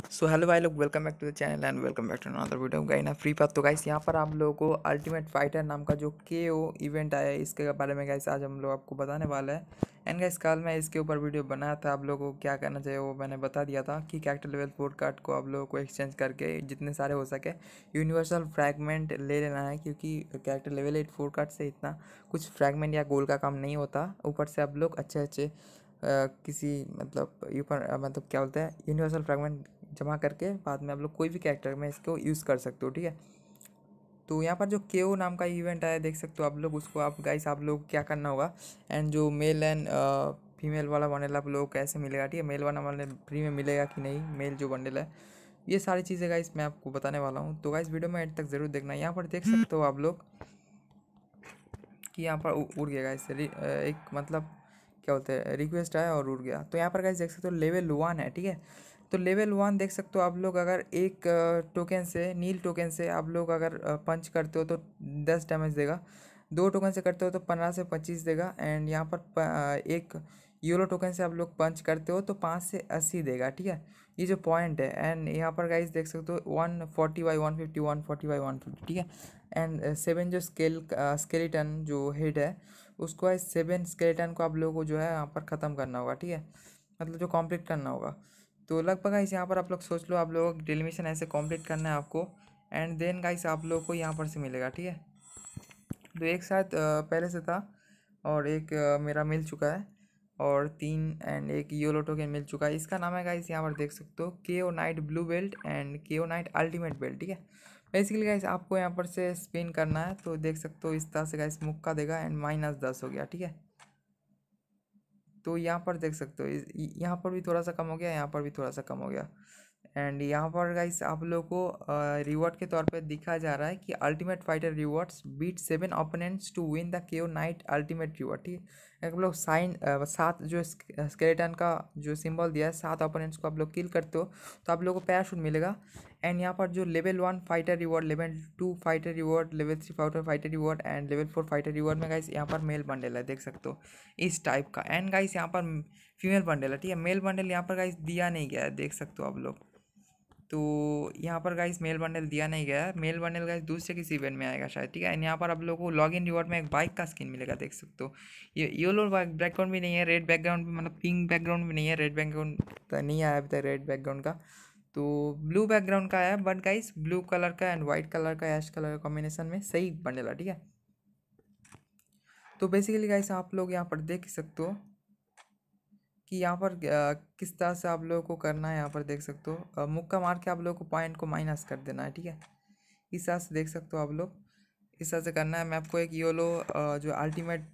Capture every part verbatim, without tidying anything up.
सो hello भाई लोग, welcome back to the channel and welcome back to another video guys ना free path. तो guys यहाँ पर आप लोगों को अल्टीमेट फाइटर नाम का जो के ओ इवेंट आया है, इसके बारे में गाइस आज हम लोग आपको बताने वाला है। एंड गाइस कल मैं इसके ऊपर वीडियो बनाया था, आप लोगों को क्या करना चाहिए वो मैंने बता दिया था कि कैरेक्टर लेवल फोर कार्ड को आप लोगों को एक्सचेंज करके जितने सारे हो सके यूनिवर्सल फ्रैगमेंट ले लेना है, क्योंकि character level eight four card से इतना कुछ फ्रैगमेंट या गोल का काम नहीं होता। ऊपर से आप लोग अच्छे अच्छे अ, किसी मतलब ऊपर मतलब क्या बोलते हैं यूनिवर्सल फ्रैगमेंट जमा करके बाद में आप लोग कोई भी कैरेक्टर में इसको यूज़ कर सकते हो। ठीक है, तो यहाँ पर जो केओ नाम का इवेंट आया देख सकते हो आप लोग, उसको आप गाइस आप लोग क्या करना होगा। एंड जो मेल एंड फीमेल वाला बंडल आप लोग कैसे मिलेगा, ठीक है, मेल वाला बंडल फ्री में मिलेगा कि नहीं, मेल जो बंडल है, ये सारी चीज़ें गाइस मैं आपको बताने वाला हूँ। तो गाइस वीडियो में एंड तक ज़रूर देखना। यहाँ पर देख सकते हो आप लोग कि यहाँ पर उ- उड़ गया गाइस, एक मतलब क्या बोलते हैं रिक्वेस्ट आया और उड़ गया। तो यहाँ पर गाइस देख सकते हो लेवल वन है, ठीक है। तो लेवल वन देख सकते हो आप लोग, अगर एक टोकन से नील टोकन से आप लोग अगर पंच करते हो तो दस डैमेज देगा, दो टोकन से करते हो तो पंद्रह से पच्चीस देगा। एंड यहाँ पर प, अ, एक यूरो टोकन से आप लोग पंच करते हो तो पाँच से अस्सी देगा, ठीक है। ये जो पॉइंट है, एंड यहाँ पर गाइस देख सकते हो one forty by one fifty one forty by one fifty, ठीक है। एंड सेवन जो स्केल स्केलेटन जो हेड है, उसको है सेवन स्केलेटन को आप लोगों को जो है यहाँ पर ख़त्म करना होगा, ठीक है, मतलब जो कंप्लीट करना होगा। तो लगभग गाइस यहाँ पर आप लोग सोच लो, आप लोगों को डेली मिशन ऐसे कंप्लीट करना है आपको। एंड देन गाइस आप लोगों को यहाँ पर से मिलेगा, ठीक है। तो एक साथ अ, पहले से था और एक अ, मेरा मिल चुका है और तीन एंड एक योलो टोकन मिल चुका है। इसका नाम है गाइस यहाँ पर देख सकते हो K O knight blue belt and K O night ultimate belt, ठीक है। बेसिकली गाइस आपको यहाँ पर से स्पिन करना है, तो देख सकते हो इस तरह से गाइस मुक्का देगा एंड माइनस दस हो गया, ठीक है। तो यहाँ पर देख सकते हो इस- यहाँ पर भी थोड़ा सा कम हो गया, यहाँ पर भी थोड़ा सा कम हो गया। एंड यहाँ पर गाइस आप लोग को रिवॉर्ड के तौर पे दिखाया जा रहा है कि ultimate fighter rewards beat seven opponents to win the KO knight ultimate reward, ठीक है। आप लोग साइन सात जो स्केलेटन का जो सिंबल दिया है, सात ओपोनेंट्स को आप लोग किल करते हो तो आप लोगों को पैराशूट मिलेगा। एंड यहाँ पर जो level one fighter reward, level two fighter reward, level three fighter fighter reward and level four fighter reward में गाइस यहाँ पर मेल बंडल है, देख सकते हो इस टाइप का। एंड गाइस यहाँ पर फीमेल बंडल है, ठीक है। मेल बंडल यहाँ पर गाइस दिया नहीं गया है, देख सकते हो आप लोग। तो यहाँ पर गाइस मेल बंडल दिया नहीं गया है, मेल बंडल गाइस दूसरे किसी इवेंट में आएगा शायद, ठीक है। एंड यहाँ पर आप लोगों को लॉग इन रिवॉर्ड में एक बाइक का स्किन मिलेगा, देख सकते हो। ये येलो बैकग्राउंड भी नहीं है, रेड बैकग्राउंड भी मतलब पिंक बैकग्राउंड भी नहीं है, रेड बैकग्राउंड तो नहीं आया अभी तक रेड बैकग्राउंड का। तो ब्लू बैकग्राउंड का है, बट गाइस ब्लू कलर का एंड वाइट कलर का ऐश कलर का कॉम्बिनेशन में सही बंडल है, ठीक है। तो बेसिकली गाइस आप लोग यहाँ पर देख सकते हो कि यहाँ पर अ, किस तरह से आप लोगों को करना है। यहाँ पर देख सकते हो अ, मुक्का मार के आप लोगों को पॉइंट को माइनस कर देना है, ठीक है। इस तरह से देख सकते हो आप लोग, इस तरह से करना है। मैं आपको एक योलो अ, जो अल्टीमेट,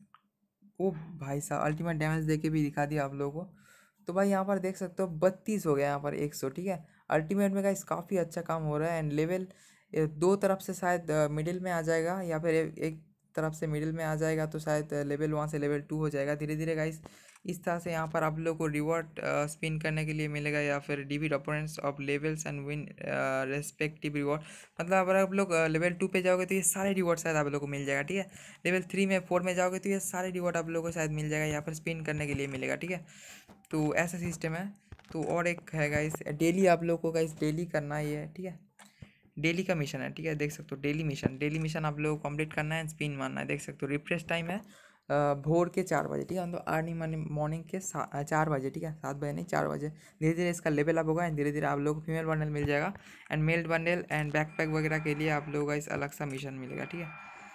ओ भाई साहब अल्टीमेट डैमेज दे के भी दिखा दिया आप लोगों को। तो भाई यहाँ पर देख सकते हो बत्तीस हो गया यहाँ पर एक सौ, ठीक है। अल्टीमेट में गाइस काफ़ी अच्छा काम हो रहा है। एंड लेवल दो तरफ से शायद मिडिल में आ जाएगा, या फिर ए- एक तरफ से मिडिल में आ जाएगा तो शायद लेवल वन से लेवल टू हो जाएगा धीरे धीरे गाइस। इस तरह से यहाँ पर आप लोग को रिवॉर्ड स्पिन करने के लिए मिलेगा, या फिर डिवीड opponents of levels and win respective reward. मतलब अगर आप लोग लेवल टू पे जाओगे तो ये सारे रिवॉर्ड शायद आप लोग को मिल जाएगा, ठीक है। लेवल थ्री में फोर में जाओगे तो ये सारे रिवॉर्ड आप लोगों को शायद मिल जाएगा, यहाँ पर स्पिन करने के लिए मिलेगा, ठीक है। तो ऐसा सिस्टम है। तो और एक है गाइस, डेली आप लोग को गाइस डेली करना ही है, ठीक है। डेली का मिशन है, ठीक है, देख सकते हो डेली मिशन, डेली मिशन आप लोगों को कंप्लीट करना है, स्पिन मारना है, देख सकते हो। रिफ्रेश टाइम है अ, भोर के चार बजे, ठीक है, मतलब अर्ली मॉर्निंग के सा- चार बजे, ठीक है, सात बजे नहीं चार बजे। धीरे धीरे इसका लेवल अप होगा एंड धीरे धीरे आप लोग को फीमेल बंडल मिल जाएगा and male bundle and backpack वगैरह के लिए आप लोगों का इस अलग सा मिशन मिलेगा, ठीक है।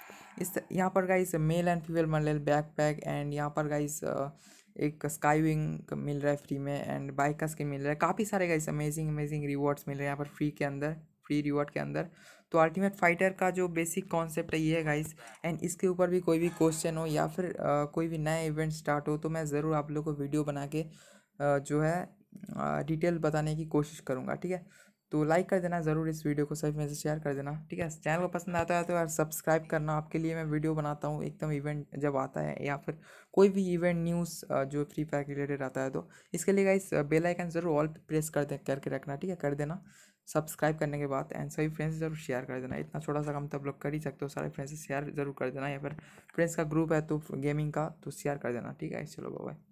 इस यहाँ पर guys male and female bundle backpack and यहाँ पर गाइस एक स्काई विंग मिल रहा है फ्री में एंड बाइक का स्किन मिल रहा है, काफ़ी सारे गाइस अमेजिंग अमेजिंग रिवॉर्ड्स मिल रहे हैं यहाँ पर फ्री के अंदर, फ्री रिवॉर्ड के अंदर। तो अल्टीमेट फाइटर का जो बेसिक कॉन्सेप्ट है ये है गाइस। एंड इसके ऊपर भी कोई भी क्वेश्चन हो या फिर अ, कोई भी नया इवेंट स्टार्ट हो तो मैं ज़रूर आप लोग को वीडियो बना के अ, जो है डिटेल बताने की कोशिश करूँगा, ठीक है। तो लाइक कर देना ज़रूर इस वीडियो को, सभी में से शेयर कर देना, ठीक है। चैनल को पसंद आता है तो यार सब्सक्राइब करना, आपके लिए मैं वीडियो बनाता हूँ एकदम इवेंट जब आता है या फिर कोई भी इवेंट न्यूज़ जो फ्री फायर रिलेटेड आता है तो इसके लिए गाइस बेल आइकन ज़रूर ऑल पे प्रेस कर दे करके रखना, ठीक है, कर देना सब्सक्राइब करने के बाद। एंड सभी फ्रेंड्स से ज़रूर शेयर कर देना, इतना छोटा सा काम तो आप लोग कर ही सकते हो, सारे फ्रेंड्स से शेयर ज़रूर कर देना, या फिर फ्रेंड्स का ग्रुप है तो गेमिंग का तो शेयर कर देना, ठीक है। चलो बाय।